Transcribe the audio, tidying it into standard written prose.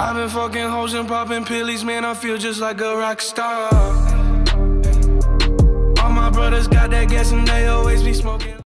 I've been fucking hoes and popping pillies, man, I feel just like a rock star. All my brothers got that gas and they always be smoking.